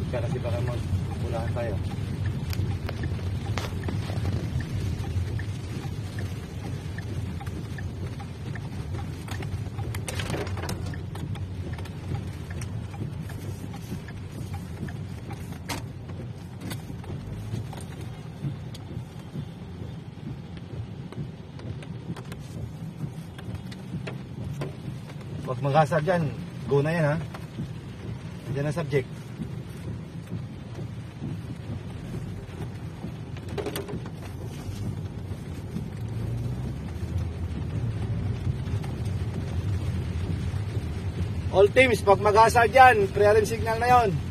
ka kasi baka magpulahan tayo. Huwag mag-hazard dyan. Go na yan ha. Diyan ang subject. All teams, pag mag-hazard dyan, clearance signal na yon.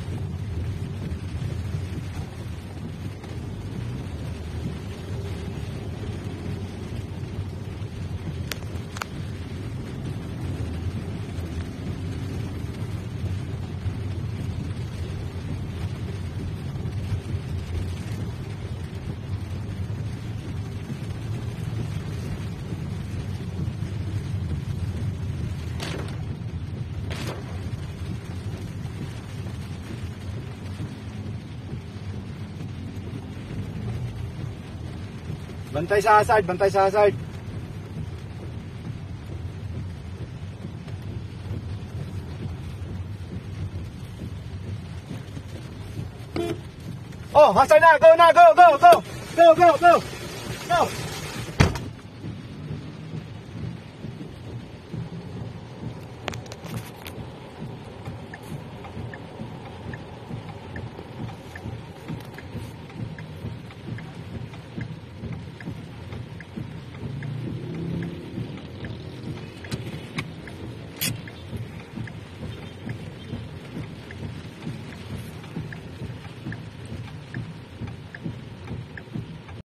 Bantay sa hazard, bantay sa hazard. Oh, hazard na, go na, go, go, go. Go, go, go. Go.